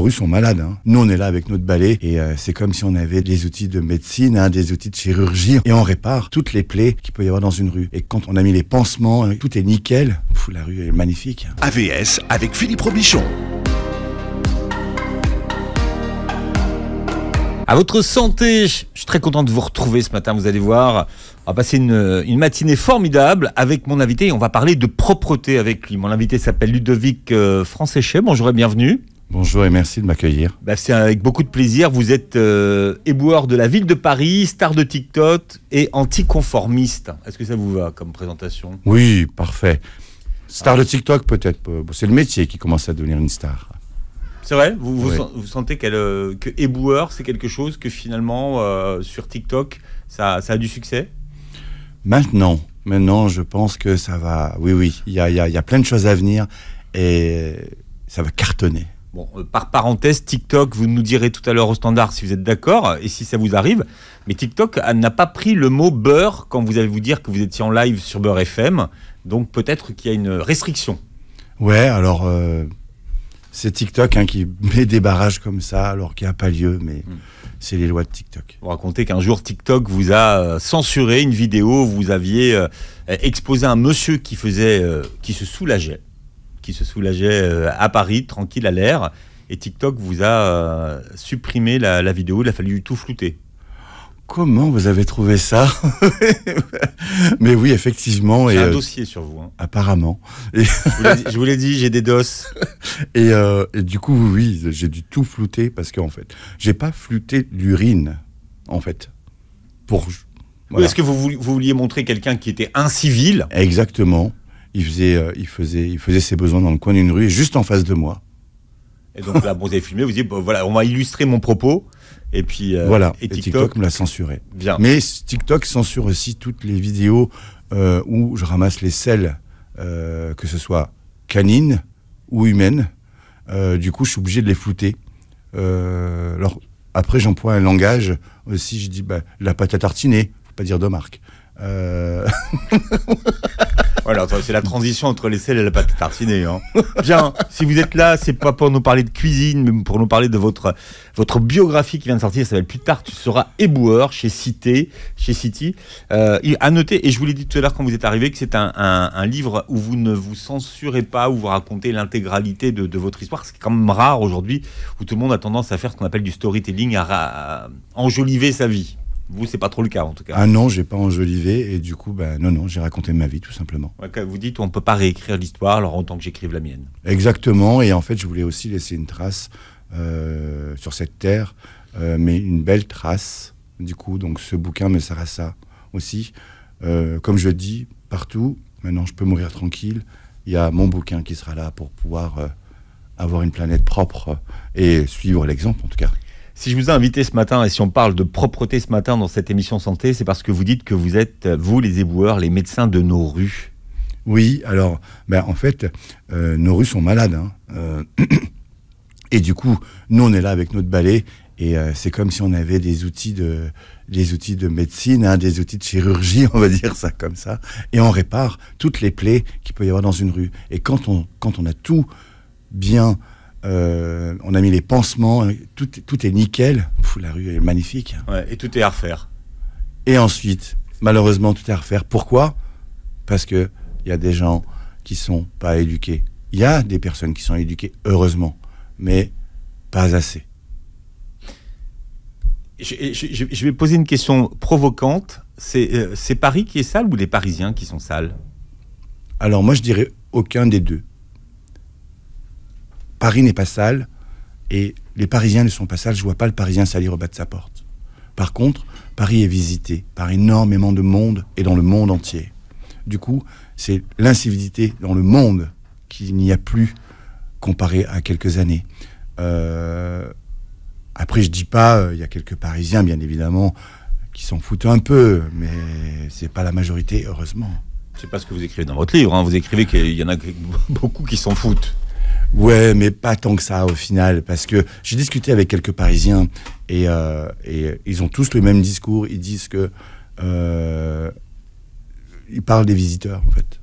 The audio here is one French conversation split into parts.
Russes sont malades. Hein. Nous, on est là avec notre balai et c'est comme si on avait des outils de médecine, hein, des outils de chirurgie et on répare toutes les plaies qu'il peut y avoir dans une rue. Et quand on a mis les pansements, tout est nickel. La rue est magnifique. AVS avec Philippe Robichon. À votre santé, je suis très content de vous retrouver ce matin, vous allez voir. On va passer une matinée formidable avec mon invité et on va parler de propreté avec lui. Mon invité s'appelle Ludovic Francéchet, bonjour et bienvenue. Bonjour et merci de m'accueillir. C'est avec beaucoup de plaisir, vous êtes éboueur de la ville de Paris, star de TikTok et anticonformiste. Est-ce que ça vous va comme présentation ? Oui, parfait. Star de TikTok peut-être, c'est le métier qui commence à devenir une star. C'est vrai ? Vous sentez que éboueur, c'est quelque chose que finalement, sur TikTok, ça a du succès ? Maintenant, je pense que ça va... Oui, il y a plein de choses à venir et ça va cartonner. Bon, par parenthèse, TikTok, vous nous direz tout à l'heure au standard si vous êtes d'accord et si ça vous arrive, mais TikTok n'a pas pris le mot beurre quand vous allez vous dire que vous étiez en live sur Beurre FM, donc peut-être qu'il y a une restriction. Ouais, alors... c'est TikTok qui met des barrages comme ça alors qu'il n'y a pas lieu, mais c'est les lois de TikTok. Vous racontez qu'un jour TikTok vous a censuré une vidéo où vous aviez exposé un monsieur qui se soulageait à Paris, tranquille à l'air, et TikTok vous a supprimé la vidéo, il a fallu tout flouter. Comment vous avez trouvé ça ? Mais oui, effectivement. J'ai un dossier sur vous. Hein. Apparemment. Et je vous l'ai dit, j'ai des doses. Et du coup, oui, j'ai dû tout flouter parce qu'en fait, j'ai pas flouté l'urine, en fait. Voilà. Oui, est-ce que vous vouliez montrer quelqu'un qui était incivil ? Exactement. Il faisait ses besoins dans le coin d'une rue, juste en face de moi. Et donc là, vous avez filmé, vous dites, voilà, on va illustrer mon propos. Et puis voilà, et TikTok me l'a censuré. Bien. Mais TikTok censure aussi toutes les vidéos où je ramasse les selles, que ce soit canines ou humaines. Du coup, je suis obligé de les flouter. Alors, après, j'emploie un langage aussi, je dis la pâte à tartiner, faut pas dire de marque. Voilà, c'est la transition entre les selles et la pâte à tartiner. Hein. Bien, si vous êtes là, c'est pas pour nous parler de cuisine, mais pour nous parler de votre biographie qui vient de sortir. Ça s'appelle Plus tard, tu seras éboueur chez City. À noter, et je vous l'ai dit tout à l'heure quand vous êtes arrivé, que c'est un livre où vous ne vous censurez pas, où vous racontez l'intégralité de votre histoire. C'est quand même rare aujourd'hui, où tout le monde a tendance à faire ce qu'on appelle du storytelling, à enjoliver sa vie. Vous, c'est pas trop le cas, en tout cas. Ah non, j'ai pas enjolivé, et du coup, non, j'ai raconté ma vie, tout simplement. Ouais, vous dites, on peut pas réécrire l'histoire, alors autant que j'écrive la mienne. Exactement, et en fait, je voulais aussi laisser une trace sur cette terre, mais une belle trace, du coup, donc ce bouquin me sert à ça aussi. Comme je dis, partout, maintenant je peux mourir tranquille, il y a mon bouquin qui sera là pour pouvoir avoir une planète propre et suivre l'exemple, en tout cas. Si je vous ai invité ce matin et si on parle de propreté ce matin dans cette émission santé, c'est parce que vous dites que vous êtes, vous les éboueurs, les médecins de nos rues. Oui, alors, en fait, nos rues sont malades. Hein. Et du coup, nous, on est là avec notre balai et c'est comme si on avait des outils de médecine, hein, des outils de chirurgie, on va dire ça comme ça. Et on répare toutes les plaies qu'il peut y avoir dans une rue. Et quand on a tout bien... on a mis les pansements, tout est nickel. La rue est magnifique. Ouais, et tout est à refaire. Et ensuite, malheureusement, tout est à refaire. Pourquoi ? Parce que il y a des gens qui sont pas éduqués. Il y a des personnes qui sont éduquées, heureusement, mais pas assez. Je vais poser une question provocante. C'est Paris qui est sale ou les Parisiens qui sont sales ? Alors moi, je dirais aucun des deux. Paris n'est pas sale et les Parisiens ne sont pas sales. Je vois pas le Parisien salir au bas de sa porte. Par contre, Paris est visité par énormément de monde et dans le monde entier. Du coup, c'est l'incivilité dans le monde qu'il n'y a plus comparé à quelques années. Après, je dis pas, il y a quelques Parisiens, bien évidemment, qui s'en foutent un peu, mais c'est pas la majorité, heureusement. C'est pas ce que vous écrivez dans votre livre. Hein. Vous écrivez qu'il y en a beaucoup qui s'en foutent. Ouais, mais pas tant que ça au final, parce que j'ai discuté avec quelques Parisiens et ils ont tous le même discours. Ils disent que ils parlent des visiteurs en fait.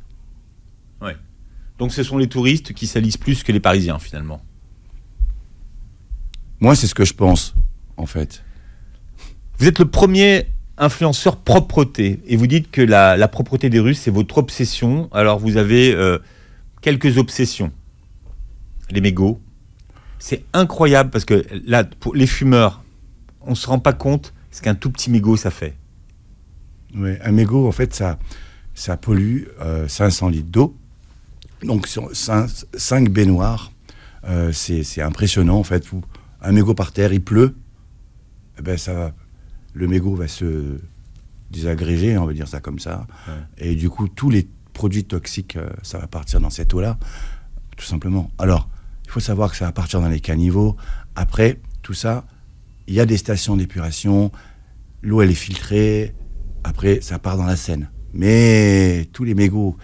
Ouais. Donc ce sont les touristes qui salissent plus que les Parisiens finalement. Moi, c'est ce que je pense, en fait. Vous êtes le premier influenceur propreté et vous dites que la propreté des rues, c'est votre obsession. Alors, vous avez quelques obsessions. Les mégots. C'est incroyable parce que là, pour les fumeurs, on ne se rend pas compte ce qu'un tout petit mégot, ça fait. Oui, un mégot, en fait, ça pollue 500 litres d'eau. Donc, sur 5 baignoires, c'est impressionnant, en fait. Un mégot par terre, il pleut, eh ben, le mégot va se désagréger, on va dire ça comme ça. Ouais. Et du coup, tous les produits toxiques, ça va partir dans cette eau-là, tout simplement. Alors, il faut savoir que ça va partir dans les caniveaux. Après, tout ça, il y a des stations d'épuration, l'eau, elle est filtrée. Après, ça part dans la Seine. Mais tous les mégots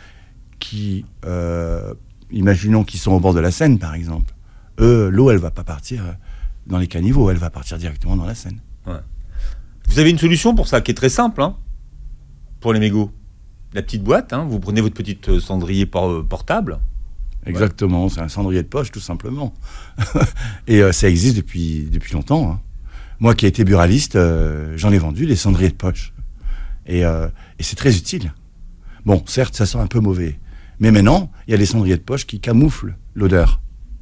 imaginons qu'ils sont au bord de la Seine, par exemple, l'eau, elle ne va pas partir dans les caniveaux, elle va partir directement dans la Seine. Ouais. Vous avez une solution pour ça qui est très simple, hein, pour les mégots. La petite boîte, hein, vous prenez votre petite cendrier portable. Exactement, ouais. C'est un cendrier de poche, tout simplement. Et ça existe depuis longtemps. Hein. Moi qui ai été buraliste, j'en ai vendu des cendriers de poche. Et c'est très utile. Bon, certes, ça sent un peu mauvais. Mais maintenant, il y a des cendriers de poche qui camouflent l'odeur.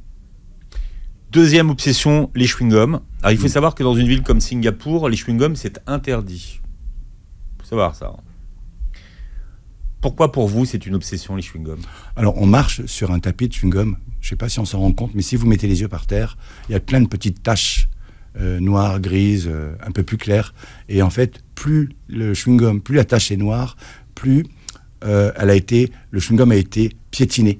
Deuxième obsession, les chewing-gums. Alors, il faut savoir que dans une ville comme Singapour, les chewing-gums, c'est interdit. Il faut savoir ça. Pourquoi, pour vous, c'est une obsession, les chewing-gums ? Alors, on marche sur un tapis de chewing-gum. Je ne sais pas si on s'en rend compte, mais si vous mettez les yeux par terre, il y a plein de petites taches noires, grises, un peu plus claires. Et en fait, plus le chewing-gum, plus la tache est noire, plus le chewing-gum a été piétiné,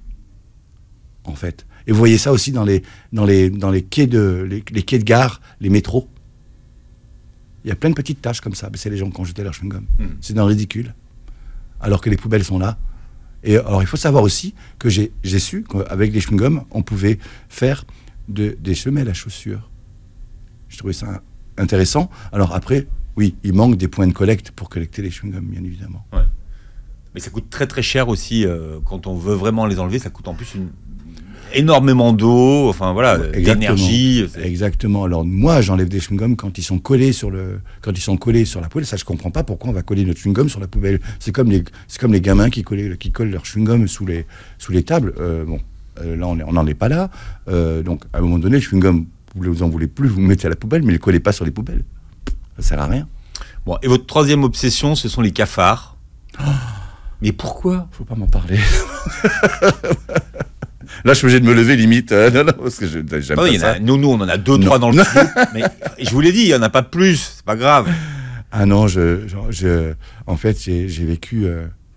en fait. Et vous voyez ça aussi dans les quais les quais de gare, les métros. Il y a plein de petites taches comme ça. C'est les gens qui ont jeté leur chewing-gum. C'est dans le ridicule. Alors que les poubelles sont là. Et alors, il faut savoir aussi que j'ai su qu'avec des chewing-gums, on pouvait faire des semelles à chaussures. Je trouvais ça intéressant. Alors après, oui, il manque des points de collecte pour collecter les chewing-gums, bien évidemment. Ouais. Mais ça coûte très très cher aussi. Quand on veut vraiment les enlever, ça coûte en plus énormément d'eau, enfin voilà, d'énergie. Exactement. Alors moi, j'enlève des chewing-gums quand ils sont collés sur la poubelle. Ça, je comprends pas pourquoi on va coller notre chewing-gum sur la poubelle. C'est comme les gamins qui collent leur chewing-gum sous les tables. Là, on n'en est pas là. Donc, à un moment donné, le chewing-gum, vous en voulez plus, vous le mettez à la poubelle, mais ne le collez pas sur les poubelles. Ça sert à rien. Bon, et votre troisième obsession, ce sont les cafards. Oh, mais pourquoi ? Faut pas m'en parler. Là, je suis obligé de me lever limite. Non, parce que j'aime pas ça. Nous, on en a 2-3 dans le trou. Mais je vous l'ai dit, il n'y en a pas plus. C'est pas grave. Ah non, en fait, j'ai vécu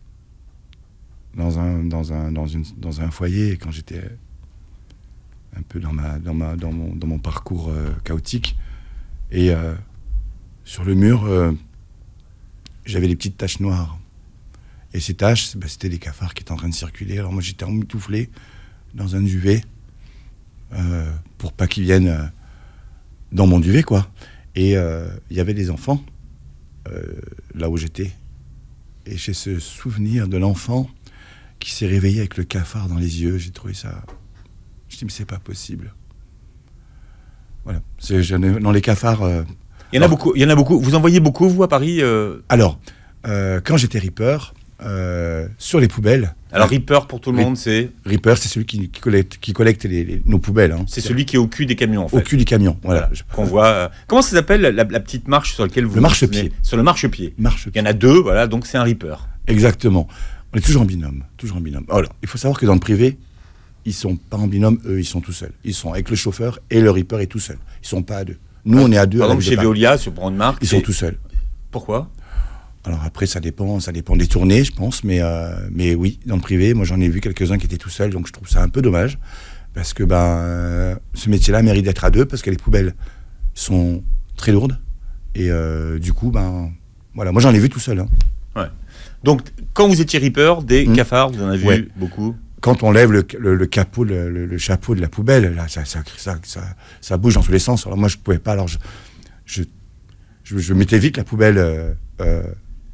dans un foyer quand j'étais un peu dans mon parcours chaotique. Et sur le mur, j'avais des petites taches noires. Et ces taches, c'était des cafards qui étaient en train de circuler. Alors moi, j'étais emmitouflé dans un duvet pour pas qu'ils viennent dans mon duvet, quoi. Et il y avait des enfants là où j'étais. Et j'ai ce souvenir de l'enfant qui s'est réveillé avec le cafard dans les yeux. J'ai trouvé ça... Je dis, mais c'est pas possible. Voilà. Dans les cafards... Il y en a beaucoup. Vous en voyez beaucoup, vous, à Paris Alors, quand j'étais ripper... sur les poubelles. Alors Ripper pour tout le monde, c'est Ripper, c'est celui qui collecte nos poubelles. Hein. C'est celui qui est au cul des camions, en fait. Au cul du camion, voilà. Qu'on voit. Comment ça s'appelle la petite marche sur laquelle vous... Le marchepied. Sur le marchepied. Il y en a 2, voilà, donc c'est un Ripper. Exactement. On est toujours en binôme. Alors, il faut savoir que dans le privé, ils sont pas en binôme, eux, ils sont tout seuls. Ils sont avec le chauffeur et le Ripper est tout seul. Ils sont pas à 2. Nous, on est à 2. Par exemple, chez Veolia, sur une marque, ils sont tout seuls. Pourquoi ? Alors après, ça dépend des tournées, je pense, mais oui, dans le privé, moi j'en ai vu quelques-uns qui étaient tout seuls, donc je trouve ça un peu dommage, parce que ce métier-là mérite d'être à 2, parce que les poubelles sont très lourdes, et du coup, voilà, moi j'en ai vu tout seul. Hein. Ouais. Donc, quand vous étiez Ripper, des cafards, vous en avez vu beaucoup ? Quand on lève le capot, le chapeau de la poubelle, là, ça bouge dans tous les sens. Alors moi, je pouvais pas, alors je mettais vite la poubelle...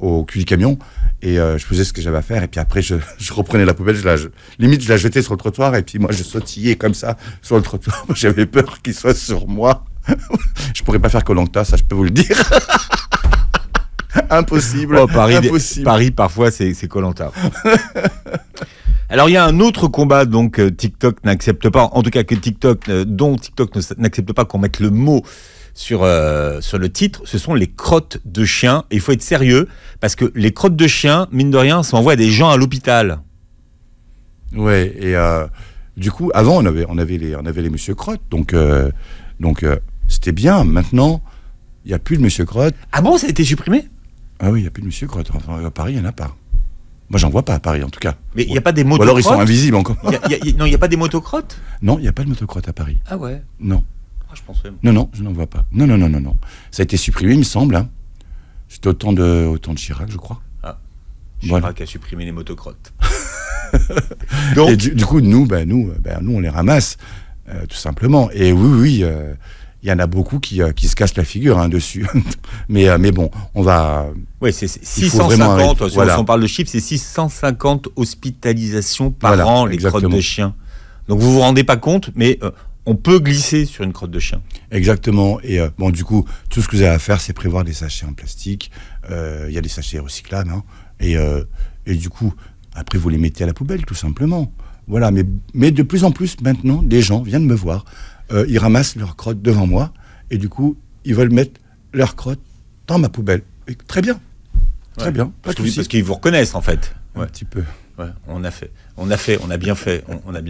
au cul du camion et je faisais ce que j'avais à faire et puis après je reprenais la poubelle, limite je la jetais sur le trottoir et puis moi je sautillais comme ça sur le trottoir. J'avais peur qu'il soit sur moi. Je pourrais pas faire Koh-Lanta, ça je peux vous le dire. Impossible. Oh, impossible. Paris, parfois, c'est Koh-Lanta. Alors, il y a un autre combat donc TikTok n'accepte pas, en tout cas que dont TikTok n'accepte pas qu'on mette le mot sur le titre, ce sont les crottes de chiens. Et il faut être sérieux, parce que les crottes de chiens, mine de rien, ça envoie des gens à l'hôpital. Ouais, et du coup, avant, on avait les Monsieur Crotte, donc c'était bien. Maintenant, il n'y a plus de Monsieur Crotte. Ah bon, ça a été supprimé? Ah oui, il n'y a plus de Monsieur Crotte. Enfin, à Paris, il n'y en a pas. Moi, j'en vois pas à Paris, en tout cas. Mais il n'y a pas des Ou motocrottes? alors, ils sont invisibles encore. Non, il n'y a pas des motocrottes? Non, il n'y a pas de motocrotte à Paris. Ah ouais? Non. Ah, je pensais. Non, je n'en vois pas. Non. Ça a été supprimé, il me semble. Hein. C'était au temps de Chirac, je crois. Ah. Voilà. Chirac a supprimé les motocrottes. Donc, et du coup, nous, on les ramasse, tout simplement. Et oui, il y en a beaucoup qui se cassent la figure dessus. mais bon, on va... Oui, c'est 650, si voilà. on parle de chiffres, c'est 650 hospitalisations par Voilà, an, les exactement. crottes de chiens. Donc vous vous rendez pas compte, mais on peut glisser sur une crotte de chien. Exactement. Et bon, du coup, tout ce que vous avez à faire, c'est prévoir des sachets en plastique. Il y a des sachets recyclables. Hein, et du coup, après, vous les mettez à la poubelle, tout simplement. Voilà. Mais de plus en plus, maintenant, des gens viennent me voir. Ils ramassent leurs crottes devant moi. Et du coup, ils veulent mettre leurs crottes dans ma poubelle. Et très bien. Très bien. Parce qu'ils vous reconnaissent, en fait. Un petit peu. Ouais, on a bien fait.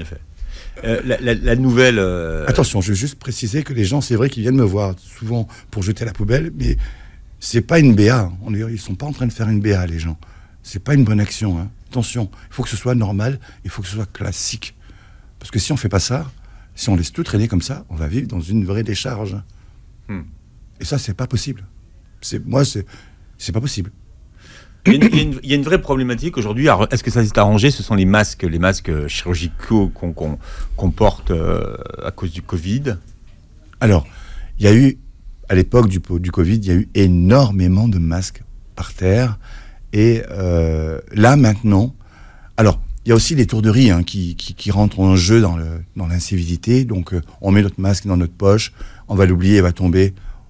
La nouvelle... Attention, je veux juste préciser que les gens, c'est vrai qu'ils viennent me voir souvent pour jeter à la poubelle, mais c'est pas une BA. Ils sont pas en train de faire une BA, les gens. C'est pas une bonne action. Hein. Attention, il faut que ce soit normal, il faut que ce soit classique. Parce que si on fait pas ça, si on laisse tout traîner comme ça, on va vivre dans une vraie décharge. Et ça, c'est pas possible. C'est pas possible. Il y a une vraie problématique aujourd'hui. Alors, est-ce que ça s'est arrangé? Ce sont les masques chirurgicaux qu'on porte à cause du Covid. Alors, il y a eu, à l'époque du Covid, il y a eu énormément de masques par terre. Et là, maintenant... Alors, il y a aussi les tourderies qui rentrent en jeu dans l'incivilité. Donc, on met notre masque dans notre poche, on va l'oublier, il va tomber...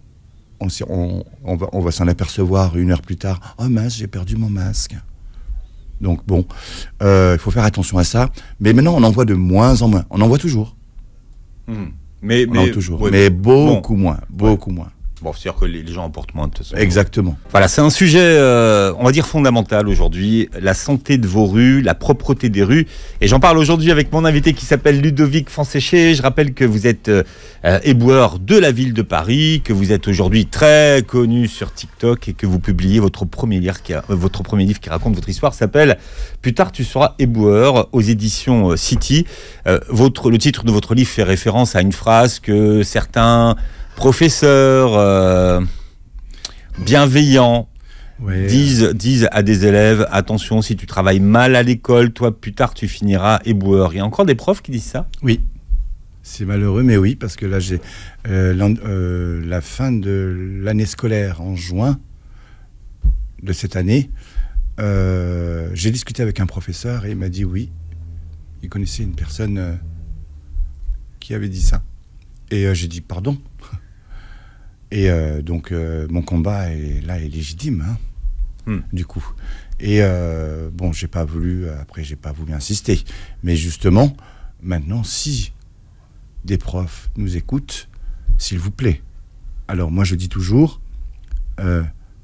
On va s'en apercevoir 1 heure plus tard. Oh mince, j'ai perdu mon masque. Donc bon, il faut faire attention à ça. Mais maintenant, on en voit de moins en moins. On en voit toujours. Mais beaucoup moins. Bon, c'est-à-dire que les gens en portent moins de toute façon. Exactement. Voilà, c'est un sujet, on va dire, fondamental aujourd'hui. La santé de vos rues, la propreté des rues. Et j'en parle aujourd'hui avec mon invité qui s'appelle Ludovic Fanséché. Je rappelle que vous êtes éboueur de la ville de Paris, que vous êtes aujourd'hui très connu sur TikTok et que vous publiez votre premier livre qui raconte votre histoire s'appelle « Plus tard, tu seras éboueur » aux éditions City. Le titre de votre livre fait référence à une phrase que certains... professeurs bienveillants disent à des élèves: attention, si tu travailles mal à l'école, toi plus tard tu finiras éboueur. Il y a encore des profs qui disent ça? Oui, c'est malheureux, mais oui, parce que là j'ai la fin de l'année scolaire en juin de cette année. J'ai discuté avec un professeur et il m'a dit oui, il connaissait une personne qui avait dit ça. Et j'ai dit pardon. Et donc, mon combat est légitime, du coup. Et bon, j'ai pas voulu insister. Mais justement, maintenant, si des profs nous écoutent, s'il vous plaît. Alors, moi, je dis toujours, il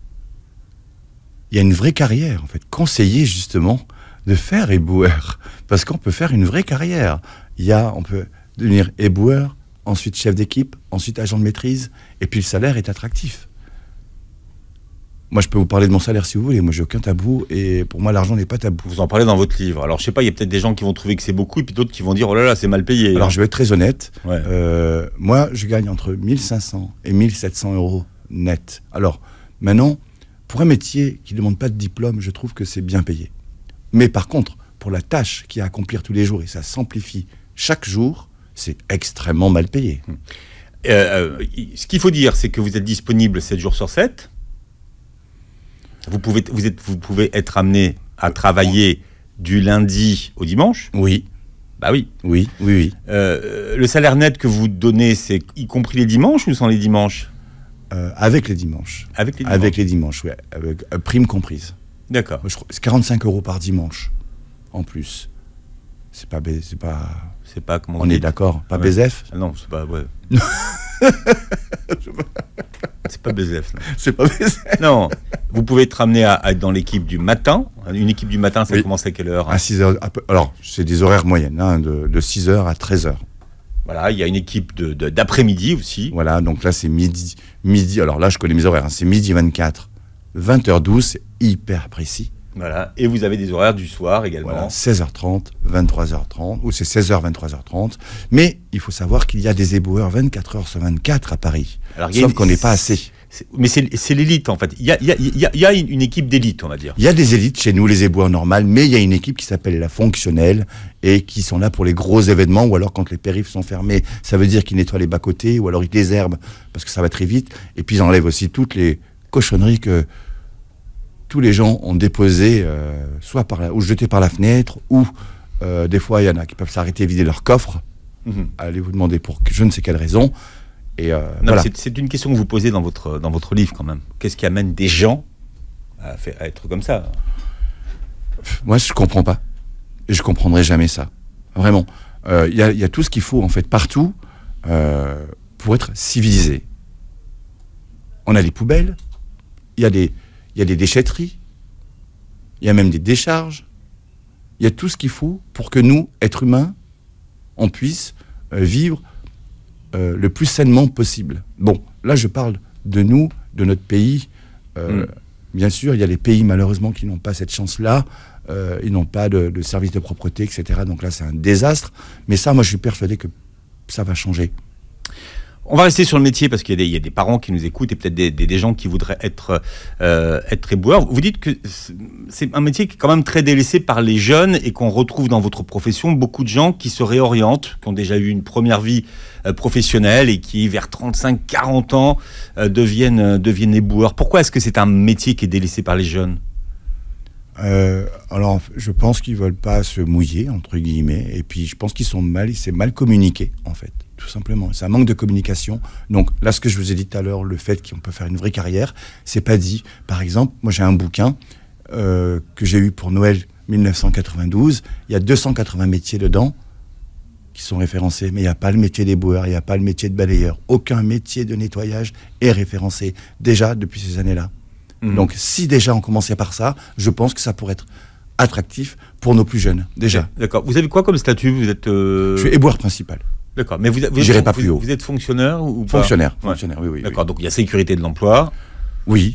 y a une vraie carrière, en fait. Conseiller, justement, de faire éboueur. Parce qu'on peut faire une vraie carrière. On peut devenir éboueur, ensuite chef d'équipe, ensuite agent de maîtrise, et puis le salaire est attractif. Moi, je peux vous parler de mon salaire si vous voulez. Moi, j'ai aucun tabou, et pour moi, l'argent n'est pas tabou. Vous en parlez dans votre livre. Alors, je sais pas, il y a peut-être des gens qui vont trouver que c'est beaucoup, et puis d'autres qui vont dire: oh là là, c'est mal payé. Alors, je vais être très honnête. Ouais. Moi, je gagne entre 1500 et 1700 euros net. Alors, maintenant, pour un métier qui ne demande pas de diplôme, je trouve que c'est bien payé. Mais par contre, pour la tâche qu'il y a à accomplir tous les jours, et ça s'amplifie chaque jour, c'est extrêmement mal payé. Ce qu'il faut dire, c'est que vous êtes disponible 7 jours sur 7. Vous pouvez être amené à travailler du lundi au dimanche. Oui. Bah oui. Oui. Le salaire net que vous donnez, c'est y compris les dimanches ou sans les dimanches? Avec les dimanches. Avec les dimanches, oui. Avec prime comprise. D'accord. Je crois que c'est 45 € par dimanche, en plus. C'est pas comment on est d'accord, pas BZF. Ah non, c'est pas... Ouais. C'est pas BZF. Non. C'est pas BZF. Non, vous pouvez être amené à être dans l'équipe du matin. Une équipe du matin, ça commence à quelle heure? À 6h. Alors, c'est des horaires moyennes, de 6h à 13h. Voilà, il y a une équipe d'après-midi aussi. Voilà, donc là, c'est midi. Alors là, je connais mes horaires. C'est midi 24, 20h12, c'est hyper précis. Voilà, et vous avez des horaires du soir également. Voilà, 16h30, 23h30, ou c'est 16h, 23h30. Mais il faut savoir qu'il y a des éboueurs 24h sur 24 à Paris. Alors, sauf qu'on n'est pas assez. Mais c'est l'élite, en fait. Il y a une équipe d'élite, on va dire. Il y a des élites chez nous, les éboueurs normales, mais il y a une équipe qui s'appelle la fonctionnelle et qui sont là pour les gros événements, ou alors quand les périphes sont fermés, ça veut dire qu'ils nettoient les bas-côtés, ou alors ils désherbent parce que ça va très vite. Et puis ils enlèvent aussi toutes les cochonneries que tous les gens ont déposées, soit ou jetées par la fenêtre, ou des fois il y en a qui peuvent s'arrêter et vider leur coffre. Allez vous demander pour je ne sais quelle raison. Et voilà. C'est une question que vous posez dans votre livre quand même. Qu'est-ce qui amène des gens à être comme ça? Moi, je comprends pas. Et je comprendrai jamais ça. Vraiment. Il y a tout ce qu'il faut en fait partout pour être civilisé. On a les poubelles. Il y a des déchetteries. Il y a même des décharges. Il y a tout ce qu'il faut pour que nous, êtres humains, on puisse vivre le plus sainement possible. Bon, là je parle de nous, de notre pays. Bien sûr, il y a les pays malheureusement qui n'ont pas cette chance-là. Ils n'ont pas de service de propreté, etc. Donc là c'est un désastre. Mais ça, moi je suis persuadé que ça va changer. On va rester sur le métier parce qu'il y a des parents qui nous écoutent et peut-être des gens qui voudraient être éboueurs. Vous dites que c'est un métier qui est quand même très délaissé par les jeunes et qu'on retrouve dans votre profession beaucoup de gens qui se réorientent, qui ont déjà eu une première vie professionnelle et qui, vers 35-40 ans, deviennent éboueurs. Pourquoi est-ce que c'est un métier qui est délaissé par les jeunes ? Alors, je pense qu'ils veulent pas se mouiller, entre guillemets, et puis je pense c'est mal communiqué, en fait, tout simplement. C'est un manque de communication. Donc là, ce que je vous ai dit tout à l'heure, le fait qu'on peut faire une vraie carrière, c'est pas dit. Par exemple, moi j'ai un bouquin que j'ai eu pour Noël 1992, il y a 280 métiers dedans qui sont référencés, mais il n'y a pas le métier d'éboueur, il n'y a pas le métier de balayeur. Aucun métier de nettoyage est référencé, déjà depuis ces années-là. Donc, si déjà on commençait par ça, je pense que ça pourrait être attractif pour nos plus jeunes, déjà. D'accord. Vous avez quoi comme statut ? Vous êtes Je suis éboueur principal. D'accord. Mais vous j'irai pas plus haut. Vous êtes fonctionnaire ou pas ? Fonctionnaire, oui. D'accord. Donc, il y a sécurité de l'emploi. Oui,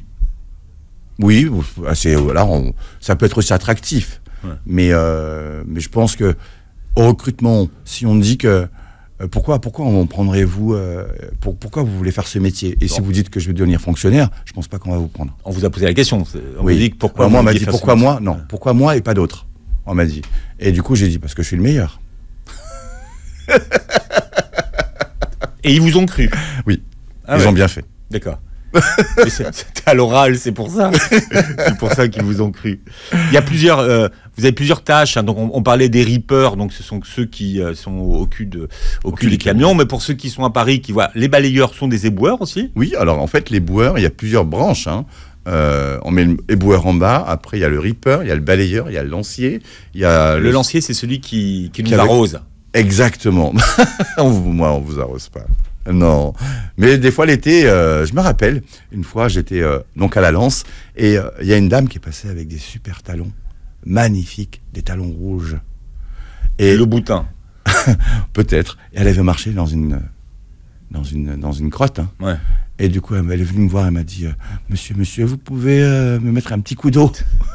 ça peut être aussi attractif. Ouais. Mais je pense que au recrutement, si on dit que pourquoi on prendrait vous pourquoi vous voulez faire ce métier ? Et si vous dites que je vais devenir fonctionnaire, je pense pas qu'on va vous prendre. On vous a posé la question. On vous dit pourquoi. Alors moi, on m'a dit pourquoi moi ? Non, pourquoi moi et pas d'autres ? On m'a dit. Et du coup, j'ai dit parce que je suis le meilleur. Et ils vous ont cru ? Oui. Ils ont bien fait. D'accord. C'était à l'oral, c'est pour ça. C'est pour ça qu'ils vous ont cru. Il y a plusieurs, vous avez plusieurs tâches. Hein, donc on parlait des reapers, donc ce sont ceux qui sont au cul des camions. Mais pour ceux qui sont à Paris, qui voient, les balayeurs sont des éboueurs aussi. Oui, alors en fait, l'éboueur, il y a plusieurs branches. Hein. On met l'éboueur en bas. Après, il y a le reaper, il y a le balayeur, il y a le lancier. Il y a le lancier, c'est celui qui nous arrose. Exactement. Moi, on vous arrose pas. Non, mais des fois l'été, je me rappelle, une fois j'étais donc à la Lance et il y a une dame qui est passée avec des super talons, magnifiques, des talons rouges. Et le boutin. Peut-être. Et elle avait marché dans une crotte. Hein. Ouais. Et du coup, elle est venue me voir, elle m'a dit Monsieur, vous pouvez me mettre un petit coup d'eau.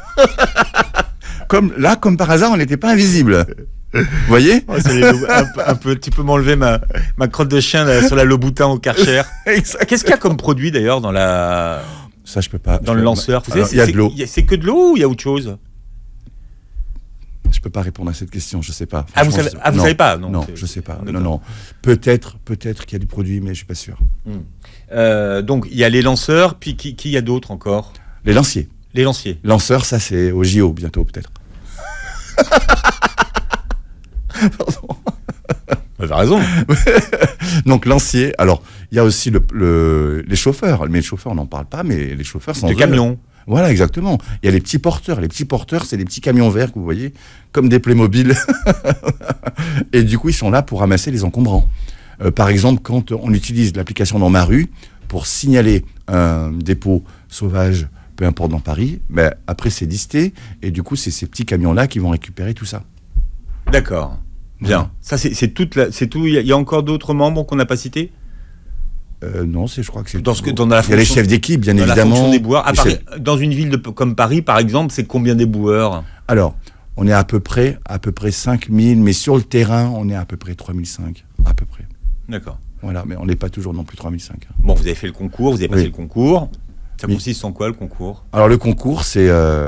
Comme par hasard, on n'était pas invisible. Vous voyez ? Un peu, tu peux m'enlever ma crotte de chien là, sur la Louboutin au Karcher. Qu'est-ce qu'il y a comme produit d'ailleurs dans la... Ça, je peux pas. Dans le lanceur. Vous savez, il y a de l'eau. C'est que de l'eau ou il y a autre chose ? Je peux pas répondre à cette question, je sais pas. Vous savez pas ? Non, je sais pas. Non. Peut-être qu'il y a du produit, mais je suis pas sûr. Donc il y a les lanceurs, puis qui y a d'autres encore ? Les lanciers. Les lanciers. Lanceur, ça c'est au JO bientôt peut-être. Pardon. Vous avez raison. Donc lancier. Alors il y a aussi les chauffeurs. Mais les chauffeurs on n'en parle pas, mais les chauffeurs sont De camions. Voilà, exactement. Il y a les petits porteurs. Les petits porteurs, c'est des petits camions verts que vous voyez, comme des Playmobil. Et du coup, ils sont là pour ramasser les encombrants. Par exemple, quand on utilise l'application dans ma rue pour signaler un dépôt sauvage, peu importe dans Paris, ben, après c'est listé. Et du coup, c'est ces petits camions-là qui vont récupérer tout ça. D'accord. Bien. Ça, c'est tout. Il y a encore d'autres membres qu'on n'a pas cités. Non, je crois que c'est dans il la y a les chefs d'équipe, bien dans évidemment. La fonction des boueurs. Dans une ville comme Paris, par exemple, c'est combien des boueurs? Alors, on est à peu près 5000, mais sur le terrain, on est à peu près 3005, à peu près. D'accord. Voilà, mais on n'est pas toujours non plus 3005. Bon, vous avez fait le concours, vous avez passé Oui. le concours. Ça Oui. consiste en quoi, le concours? Alors, le concours, c'est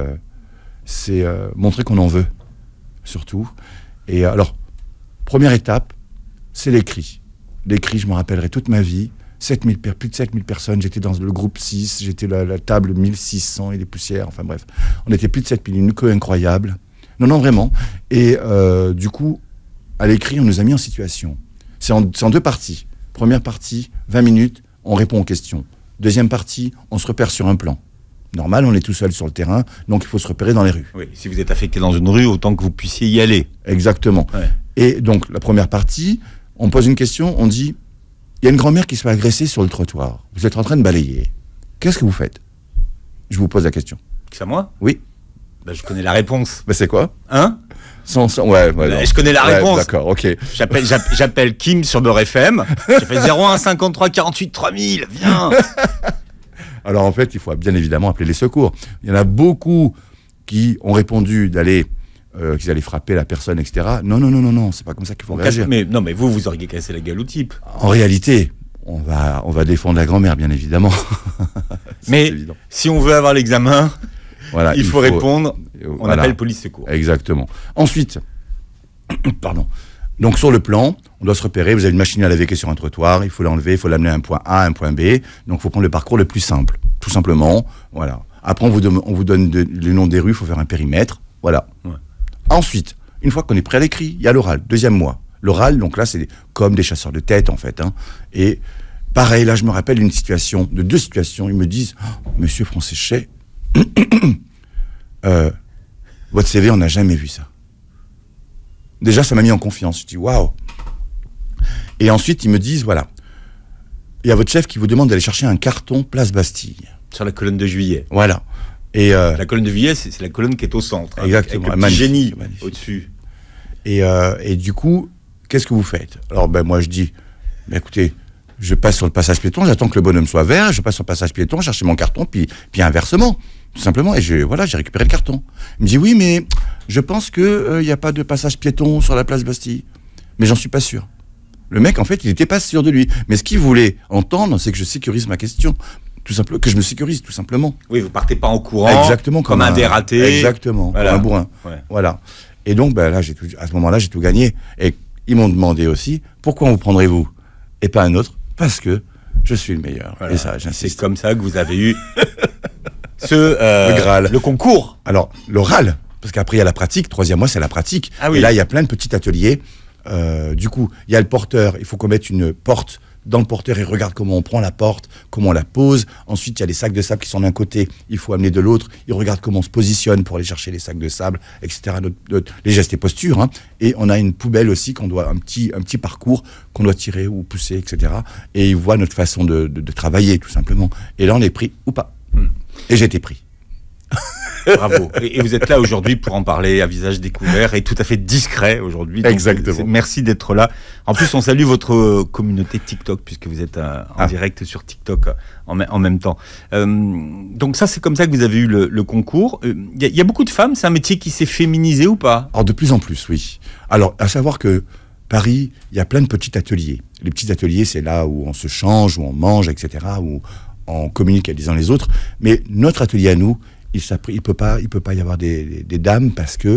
montrer qu'on en veut, surtout. Et alors, première étape, c'est l'écrit. L'écrit, je me rappellerai toute ma vie. Plus de 7000 personnes, j'étais dans le groupe 6, j'étais la table 1600 et des poussières, enfin bref. On était plus de 7000, une queue incroyable. Non, vraiment. Et du coup, à l'écrit, on nous a mis en situation. C'est en 2 parties. Première partie, 20 minutes, on répond aux questions. Deuxième partie, on se repère sur un plan. Normal, on est tout seul sur le terrain, donc il faut se repérer dans les rues. Oui, si vous êtes affecté dans une rue, autant que vous puissiez y aller. Exactement. Ouais. Et donc, la première partie, on pose une question, on dit... Il y a une grand-mère qui se fait agresser sur le trottoir. Vous êtes en train de balayer. Qu'est-ce que vous faites? Je vous pose la question. C'est à moi? Oui. Je connais la réponse. C'est quoi? Hein? Ouais, je connais la réponse. D'accord, ok. J'appelle Kim sur Beurre FM. J'ai fait 01 53 48 3000. Viens. Alors en fait, il faut bien évidemment appeler les secours. Il y en a beaucoup qui ont répondu qu'ils allaient frapper la personne, etc. Non, c'est pas comme ça qu'il faut réagir. Mais vous auriez cassé la gueule au type. En réalité, on va défendre la grand-mère, bien évidemment. Mais évident. Si on veut avoir l'examen, voilà, il faut répondre. On appelle police secours. Exactement. Ensuite, pardon. Donc sur le plan, on doit se repérer. Vous avez une machine à laver qui est sur un trottoir. Il faut l'enlever, il faut l'amener à un point A, à un point B. Donc il faut prendre le parcours le plus simple, tout simplement. Voilà. Après, on vous donne les noms des rues. Il faut faire un périmètre. Voilà. Ouais. Ensuite, une fois qu'on est prêt à l'écrit, il y a l'oral, 2e mois. L'oral, donc là, c'est comme des chasseurs de tête, en fait. Hein. Et pareil, là, je me rappelle de 2 situations. Ils me disent, Monsieur Francéchet, votre CV, on n'a jamais vu ça. Déjà, ça m'a mis en confiance. Je dis, waouh. Et ensuite, ils me disent, voilà, il y a votre chef qui vous demande d'aller chercher un carton place Bastille. Sur la colonne de Juillet. Voilà. Et la colonne de Juillet, c'est la colonne qui est au centre. Exactement. Avec le petit génie au-dessus. Et du coup, qu'est-ce que vous faites? Alors, moi, je dis, écoutez, je passe sur le passage piéton, j'attends que le bonhomme soit vert, je passe sur le passage piéton, chercher mon carton, puis inversement, tout simplement. Et j'ai récupéré le carton. Il me dit, oui, mais je pense qu'il n'y a pas de passage piéton sur la place Bastille. Mais j'en suis pas sûr. Le mec, en fait, il n'était pas sûr de lui. Mais ce qu'il voulait entendre, c'est que je sécurise ma question. Tout simplement, que je me sécurise, tout simplement. Oui, vous partez pas en courant. Exactement. Comme un dératé. Exactement. Voilà. Comme un bourrin. Ouais. Voilà. Et donc, là, à ce moment-là, j'ai tout gagné. Et ils m'ont demandé aussi, pourquoi vous prendrez-vous et pas un autre? Parce que je suis le meilleur. Voilà. Et ça, j'insiste. C'est comme ça que vous avez eu le Graal. Le concours. Alors, l'oral. Parce qu'après, il y a la pratique. 3e mois, c'est la pratique. Ah oui. Et là, il y a plein de petits ateliers. Du coup, il y a le porteur. Il faut qu'on mette une porte dans le porteur. Il regarde comment on prend la porte, comment on la pose. Ensuite, il y a les sacs de sable qui sont d'un côté. Il faut amener de l'autre. Il regarde comment on se positionne pour aller chercher les sacs de sable, etc. Les gestes et postures. Hein. Et on a une poubelle aussi qu'on doit un petit parcours qu'on doit tirer ou pousser, etc. Et il voit notre façon de travailler, tout simplement. Et là, on est pris ou pas. Et j'ai été pris. Bravo. Et vous êtes là aujourd'hui pour en parler à visage découvert et tout à fait discret aujourd'hui. Donc, exactement. Merci d'être là. En plus, on salue votre communauté TikTok puisque vous êtes en direct sur TikTok en même temps. Donc ça, c'est comme ça que vous avez eu le concours. Il y a beaucoup de femmes. C'est un métier qui s'est féminisé ou pas? Alors de plus en plus, oui. Alors à savoir que Paris, il y a plein de petits ateliers. Les petits ateliers, c'est là où on se change, où on mange, etc., où on communique les uns les autres. Mais notre atelier à nous, il peut pas y avoir des dames parce que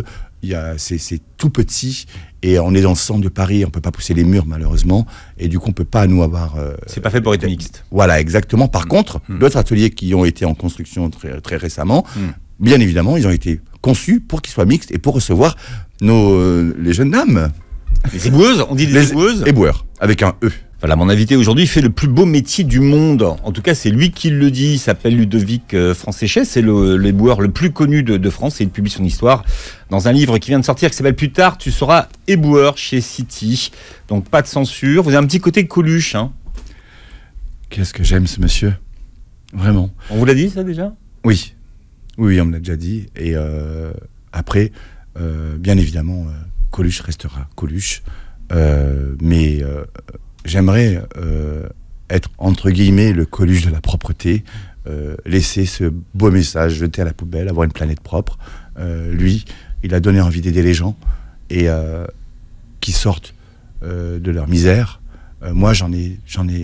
c'est tout petit et on est dans le centre de Paris, on peut pas pousser les murs malheureusement et du coup on peut pas nous avoir. C'est pas fait pour être mixte. Voilà, exactement. Par contre, d'autres ateliers qui ont été en construction très, très récemment, bien évidemment, ils ont été conçus pour qu'ils soient mixtes et pour recevoir les jeunes dames. Les éboueuses, on dit les éboueuses. Éboueurs, avec un E. Voilà, mon invité aujourd'hui fait le plus beau métier du monde. En tout cas, c'est lui qui le dit. Il s'appelle Ludovic Franséchet. C'est l'éboueur le plus connu de France et il publie son histoire dans un livre qui vient de sortir qui s'appelle Plus tard, tu seras éboueur chez City. Donc, pas de censure. Vous avez un petit côté Coluche, hein. Qu'est-ce que j'aime ce monsieur. Vraiment. On vous l'a dit, ça, déjà ? Oui. Oui, on me l'a déjà dit. Et après, bien évidemment, Coluche restera Coluche. Mais j'aimerais être, entre guillemets, le Coluche de la propreté, laisser ce beau message, jeter à la poubelle, avoir une planète propre. Lui, il a donné envie d'aider les gens et qui sortent de leur misère. Moi, j'en ai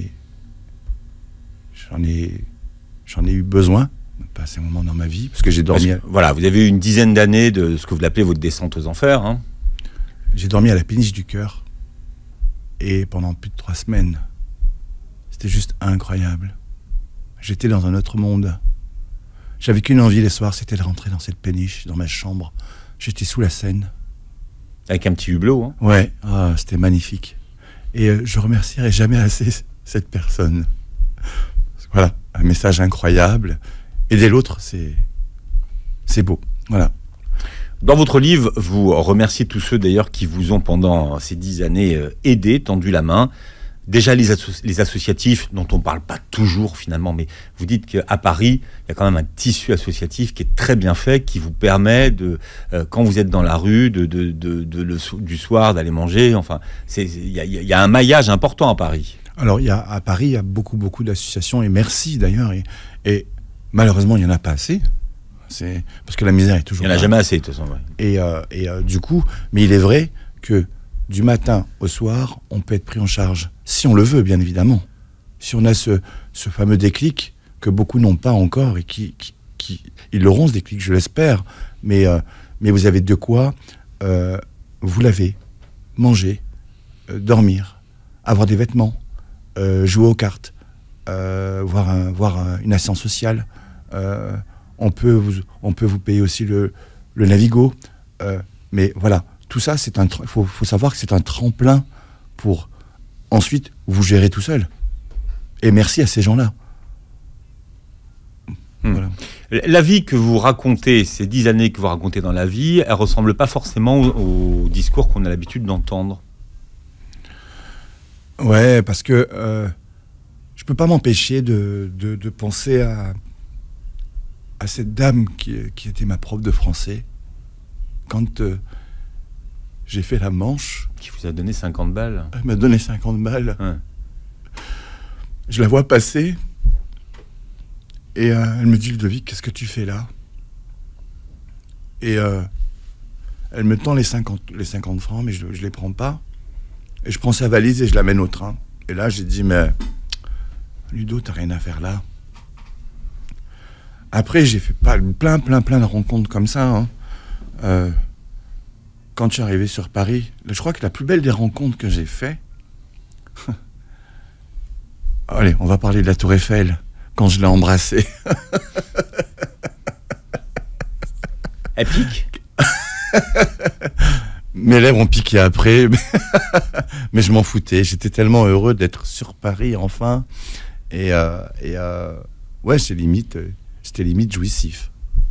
eu besoin, pas ces moments dans ma vie, parce que j'ai dormi. Voilà, vous avez eu une dizaine d'années de ce que vous appelez votre descente aux enfers, hein. J'ai dormi à la péniche du cœur. Et pendant plus de 3 semaines, c'était juste incroyable. J'étais dans un autre monde. J'avais qu'une envie les soirs, c'était de rentrer dans cette péniche, dans ma chambre. J'étais sous la Seine. Avec un petit hublot, hein. Ouais, c'était magnifique. Et je remercierai jamais assez cette personne. Voilà, un message incroyable. Aider l'autre, c'est beau. Voilà. Dans votre livre, vous remerciez tous ceux d'ailleurs qui vous ont pendant ces 10 années aidé, tendu la main. Déjà les associatifs dont on ne parle pas toujours finalement, mais vous dites qu'à Paris, il y a quand même un tissu associatif qui est très bien fait, qui vous permet de, quand vous êtes dans la rue, du soir, d'aller manger. Enfin, il y a un maillage important à Paris. Alors à Paris, il y a beaucoup d'associations et merci d'ailleurs. Et malheureusement, il n'y en a pas assez. C'est parce que la misère est toujours là. Il n'y en a jamais assez, de toute façon. Ouais. Et du coup, mais il est vrai que du matin au soir, on peut être pris en charge, si on le veut, bien évidemment. Si on a ce fameux déclic que beaucoup n'ont pas encore et qui ils l'auront, ce déclic, je l'espère. Mais vous avez de quoi vous laver, manger, dormir, avoir des vêtements, jouer aux cartes, voir une assistance sociale. On peut vous payer aussi le Navigo. Mais voilà, tout ça, faut savoir que c'est un tremplin pour ensuite vous gérer tout seul. Et merci à ces gens-là. Voilà. La vie que vous racontez, ces 10 années que vous racontez dans la vie, elle ne ressemble pas forcément au discours qu'on a l'habitude d'entendre. Ouais, parce que je ne peux pas m'empêcher de penser à cette dame qui était ma prof de français quand j'ai fait la Manche. Qui vous a donné 50 balles. Elle m'a donné 50 balles. Ouais. Je la vois passer et elle me dit: Ludovic, qu'est-ce que tu fais là? Et elle me tend les 50 francs, mais je les prends pas. Et je prends sa valise et je l'amène au train. Et là, j'ai dit: mais Ludo, t'as rien à faire là. Après, j'ai fait plein de rencontres comme ça. Hein. Quand je suis arrivé sur Paris, je crois que la plus belle des rencontres que j'ai fait... Allez, on va parler de la Tour Eiffel, quand je l'ai embrassée. Elle pique. Mes lèvres ont piqué après, mais je m'en foutais. J'étais tellement heureux d'être sur Paris, enfin. Et ouais, c'était limite jouissif.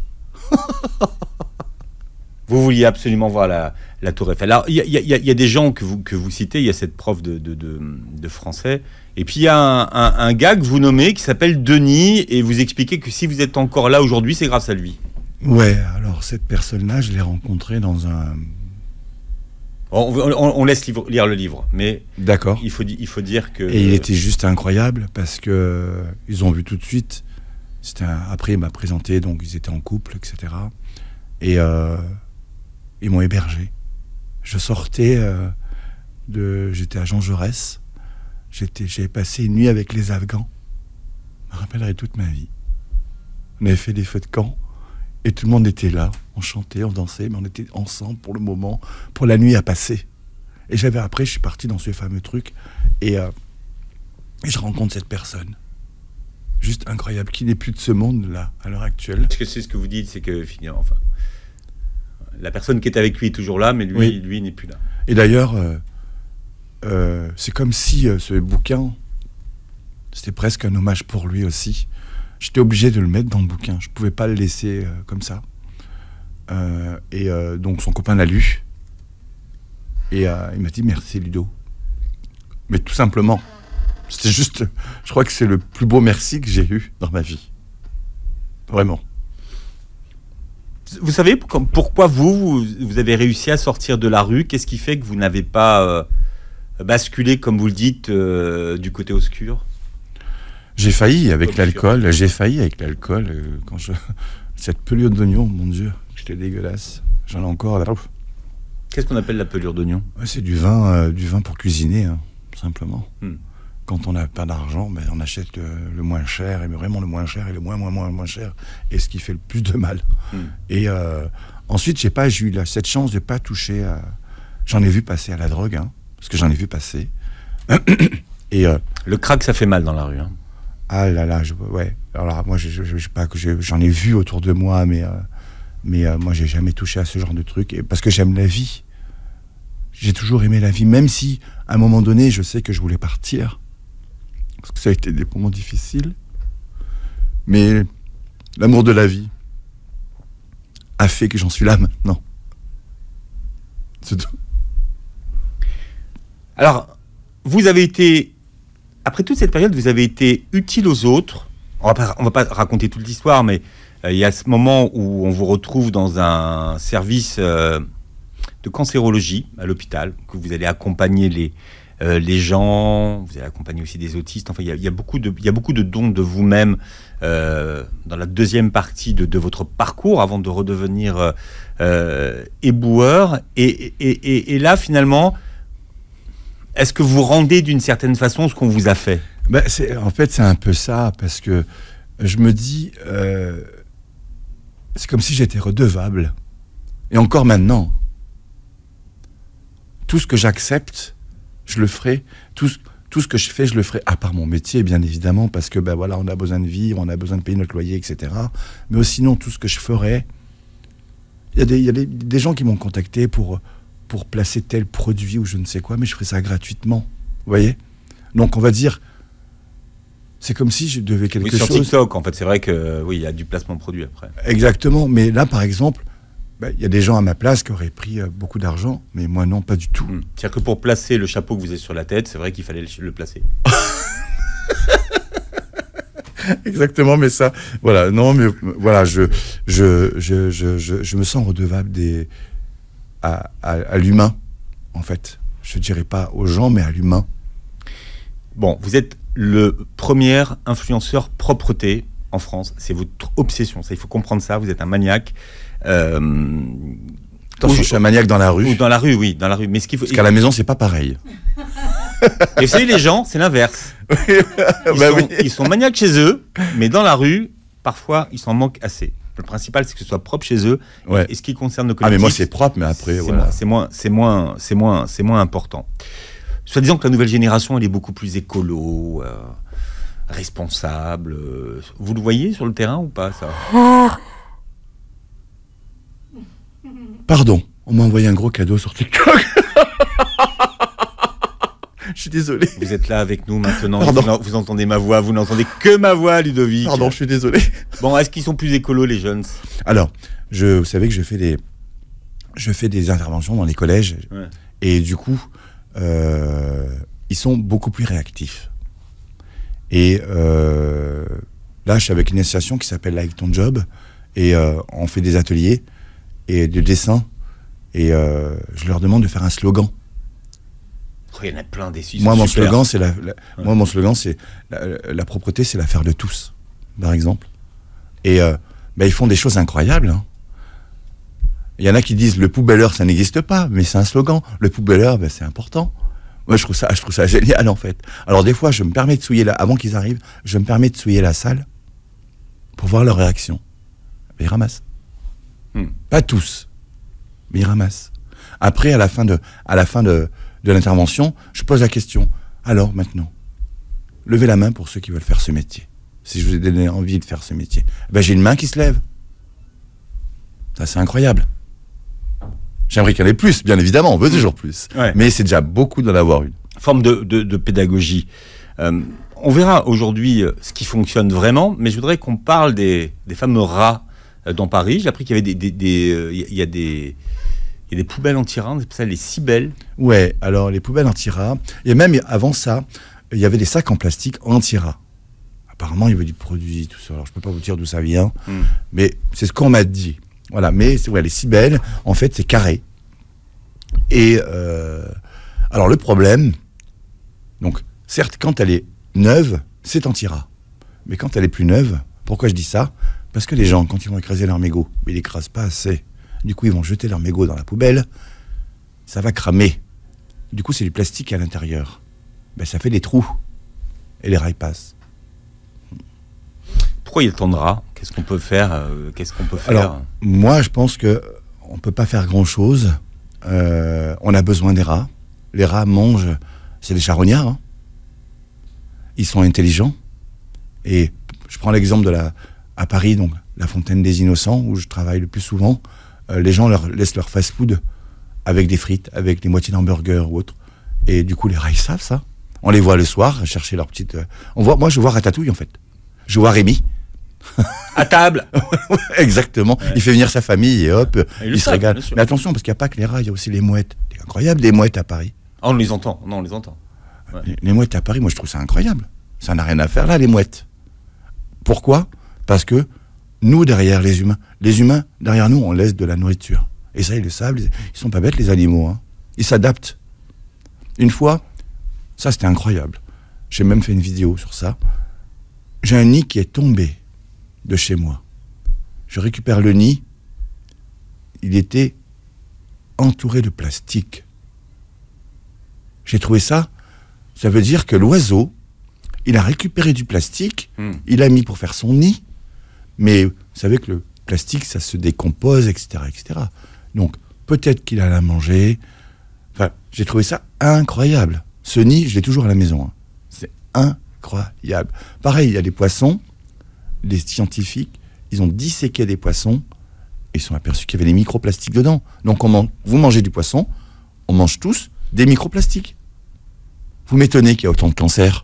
Vous vouliez absolument voir la Tour Eiffel. Alors, il y a des gens que vous citez, il y a cette prof de français, et puis il y a un gars que vous nommez qui s'appelle Denis, et vous expliquez que si vous êtes encore là aujourd'hui, c'est grâce à lui. Ouais, alors cette personne-là, je l'ai rencontrée dans un... On laisse lire le livre, mais d'accord. Il faut dire que... Et il était juste incroyable, parce que ils ont vu tout de suite. Après, il m'a présenté, donc ils étaient en couple, etc. Et ils m'ont hébergé. Je sortais j'étais à Jean Jaurès. J'avais passé une nuit avec les Afghans. Je me rappellerai toute ma vie. On avait fait des feux de camp. Et tout le monde était là, on chantait, on dansait, mais on était ensemble pour le moment, pour la nuit à passer. Et après, je suis parti dans ce fameux truc, et je rencontre cette personne. Juste incroyable, qui n'est plus de ce monde-là, à l'heure actuelle. Parce que c'est ce que vous dites, c'est que finalement, enfin, la personne qui est avec lui est toujours là, mais lui n'est plus là. Et d'ailleurs, c'est comme si ce bouquin, c'était presque un hommage pour lui aussi. J'étais obligé de le mettre dans le bouquin. Je ne pouvais pas le laisser comme ça. Donc son copain l'a lu. Et il m'a dit merci Ludo. Mais tout simplement. C'était juste, je crois que c'est le plus beau merci que j'ai eu dans ma vie. Vraiment. Vous savez pourquoi vous avez réussi à sortir de la rue? Qu'est-ce qui fait que vous n'avez pas basculé, comme vous le dites, du côté obscur? J'ai failli avec l'alcool. Cette pelure d'oignon, mon Dieu, c'était dégueulasse. J'en ai encore là. Qu'est-ce qu'on appelle la pelure d'oignon? C'est du vin pour cuisiner, hein, simplement. Quand on n'a pas d'argent, on achète le moins cher, et vraiment le moins cher, et le moins cher, et ce qui fait le plus de mal. Et ensuite, j'ai eu cette chance de ne pas toucher à... J'en ai vu passer à la drogue, hein, parce que j'en ai vu passer. Et le crack, ça fait mal dans la rue. Hein. Ah là là, ouais. Alors moi, j'en ai vu autour de moi, mais moi, j'ai jamais touché à ce genre de truc, parce que j'aime la vie. J'ai toujours aimé la vie, même si, à un moment donné, je sais que je voulais partir. Parce que ça a été des moments difficiles. Mais l'amour de la vie a fait que j'en suis là maintenant. C'est tout. Alors, vous avez été, après toute cette période, vous avez été utile aux autres. On va pas raconter toute l'histoire, mais il y a ce moment où on vous retrouve dans un service de cancérologie à l'hôpital, que vous allez accompagner les gens, vous allez accompagner aussi des autistes. Enfin, il y a beaucoup de dons de vous-même dans la deuxième partie de votre parcours avant de redevenir éboueur. Et là, finalement, est-ce que vous rendez d'une certaine façon ce qu'on vous a fait? En fait, c'est un peu ça, parce que je me dis, c'est comme si j'étais redevable. Et encore maintenant, tout ce que j'accepte, je le ferai. Tout ce que je fais, je le ferai. À part mon métier, bien évidemment, parce que voilà, on a besoin de vivre, on a besoin de payer notre loyer, etc. Mais sinon, tout ce que je ferai, il y a des gens qui m'ont contacté pour placer tel produit ou je ne sais quoi, mais je ferai ça gratuitement. Vous voyez? Donc, on va dire, c'est comme si je devais quelque chose. Sur TikTok, en fait, c'est vrai que oui, il y a du placement de produit après. Exactement. Mais là, par exemple, y a des gens à ma place qui auraient pris beaucoup d'argent, mais moi non, pas du tout. C'est-à-dire que pour placer le chapeau que vous avez sur la tête, c'est vrai qu'il fallait le placer. Exactement, mais ça, voilà, non, mais voilà, je me sens redevable à l'humain, en fait. Je dirais pas aux gens, mais à l'humain. Bon, vous êtes le premier influenceur propreté en France. C'est votre obsession, ça, il faut comprendre ça. Vous êtes un maniaque. Attention, je suis un maniaque dans la rue. Ou dans la rue, oui, dans la rue. Mais ce qu'il faut... Parce qu'à la maison, c'est pas pareil. Et vous savez, les gens, c'est l'inverse. Ils sont maniaques chez eux, mais dans la rue, parfois, ils s'en manquent assez. Le principal, c'est que ce soit propre chez eux. Ouais. Et ce qui concerne le collectif... Ah, mais moi, c'est propre, mais après, voilà. C'est moins important. Soit disant que la nouvelle génération, elle est beaucoup plus écolo, responsable. Vous le voyez sur le terrain ou pas, ça? Pardon, on m'a envoyé un gros cadeau sur TikTok. Je suis désolé. Vous êtes là avec nous maintenant. Vous entendez ma voix. Vous n'entendez que ma voix, Ludovic. Pardon, je suis désolé. Bon, est-ce qu'ils sont plus écolos, les jeunes? Alors, vous savez que je fais des interventions dans les collèges. Ouais. Et du coup, ils sont beaucoup plus réactifs. Et là, je suis avec une association qui s'appelle Like Ton Job. Et on fait des ateliers et de dessin. Et je leur demande de faire un slogan. Il y en a plein des Moi, mon slogan, c'est la propreté, c'est l'affaire de tous, par exemple. Et ils font des choses incroyables. Hein. Il y en a qui disent le poubelleur, ça n'existe pas, mais c'est un slogan. Le poubelleur, c'est important. Moi, je trouve ça génial, en fait. Alors, des fois, je me permets de souiller avant qu'ils arrivent, je me permets de souiller la salle pour voir leur réaction. Ils ramassent. Pas tous, mais ils ramassent. Après, à la fin de l'intervention, je pose la question. Alors, maintenant, levez la main pour ceux qui veulent faire ce métier. Si je vous ai donné envie de faire ce métier. J'ai une main qui se lève. Ça, c'est incroyable. J'aimerais qu'il y en ait plus, bien évidemment, on veut toujours plus. Ouais. Mais c'est déjà beaucoup d'en avoir une. Forme de pédagogie. On verra aujourd'hui ce qui fonctionne vraiment, mais je voudrais qu'on parle des fameux rats dans Paris. J'ai appris qu'il y avait il y a des poubelles anti-rats, c'est ça, les cibelles. Ouais, alors les poubelles anti-rats, et même avant ça, il y avait des sacs en plastique anti-rats. Apparemment, il y avait du produit, tout ça. Alors, je peux pas vous dire d'où ça vient, mais c'est ce qu'on m'a dit. Voilà, mais les cibelles, en fait, c'est carré. Et alors, le problème, donc, certes, quand elle est neuve, c'est anti-rat. Mais quand elle est plus neuve, pourquoi je dis ça ? Parce que les gens, quand ils vont écraser leur mégot, ils l'écrasent pas assez. Du coup, ils vont jeter leur mégot dans la poubelle. Ça va cramer. Du coup, c'est du plastique à l'intérieur. Ça fait des trous. Et les rails passent. Pourquoi il y a tant de rats ? Qu'est-ce qu'on peut faire Alors, moi, je pense qu'on ne peut pas faire grand-chose. On a besoin des rats. Les rats mangent... C'est des charognards. Hein. Ils sont intelligents. Et je prends l'exemple à Paris, donc la Fontaine des Innocents, où je travaille le plus souvent. Les gens laissent leur fast-food avec des frites, avec des moitiés d'hamburger ou autre. Et du coup, les rats, ils savent ça. On les voit le soir chercher leur petite... Moi, je vois Ratatouille, en fait. Je vois Rémi. À table. Exactement. Ouais. Il fait venir sa famille et hop, il se régale. Bien sûr. Mais attention, parce qu'il n'y a pas que les rats, il y a aussi les mouettes. C'est incroyable, des mouettes à Paris. Ah, on les entend. Ouais. Les mouettes à Paris, moi, je trouve ça incroyable. Ça n'a rien à faire là, les mouettes. Pourquoi ? Parce que nous, derrière les humains, derrière nous, on laisse de la nourriture. Et ça, ils le savent. Ils sont pas bêtes, les animaux. Hein. Ils s'adaptent. Une fois, ça, c'était incroyable. J'ai même fait une vidéo sur ça. J'ai un nid qui est tombé de chez moi. Je récupère le nid. Il était entouré de plastique. J'ai trouvé ça. Ça veut dire que l'oiseau, il a récupéré du plastique, il a mis pour faire son nid, mais vous savez que le plastique, ça se décompose, etc., etc. Donc, peut-être qu'il allait manger. Enfin, j'ai trouvé ça incroyable. Ce nid, je l'ai toujours à la maison. Hein. C'est incroyable. Pareil, il y a des poissons. Les scientifiques, ils ont disséqué des poissons et ils sont aperçus qu'il y avait des microplastiques dedans. Donc, vous mangez du poisson, on mange tous des microplastiques. Vous m'étonnez qu'il y ait autant de cancers.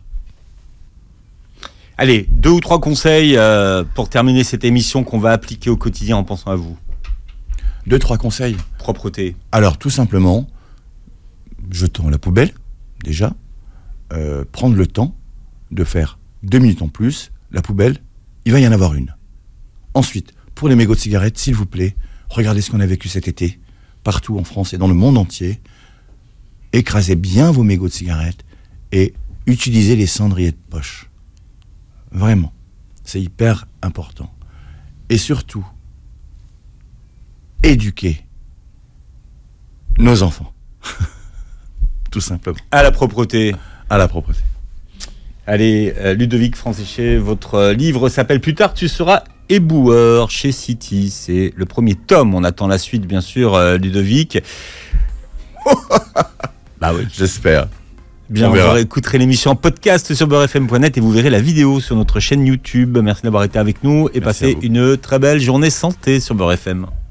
Allez, 2 ou 3 conseils pour terminer cette émission qu'on va appliquer au quotidien en pensant à vous. 2-3 conseils. Propreté. Alors, tout simplement, jetons la poubelle, déjà. Prendre le temps de faire 2 minutes en plus. La poubelle, il va y en avoir une. Ensuite, pour les mégots de cigarettes, s'il vous plaît, regardez ce qu'on a vécu cet été, partout en France et dans le monde entier. Écrasez bien vos mégots de cigarettes et utilisez les cendriers de poche. Vraiment, c'est hyper important. Et surtout, éduquez nos enfants. Tout simplement. À la propreté. À la propreté. Allez, Ludovic Francéchet, votre livre s'appelle Plus tard tu seras éboueur chez City. C'est le premier tome. On attend la suite, bien sûr, Ludovic. Bah oui, j'espère. Bien, vous écouterez l'émission en podcast sur beurrefm.net et vous verrez la vidéo sur notre chaîne YouTube. Merci d'avoir été avec nous et passez une très belle journée santé sur Beurre FM.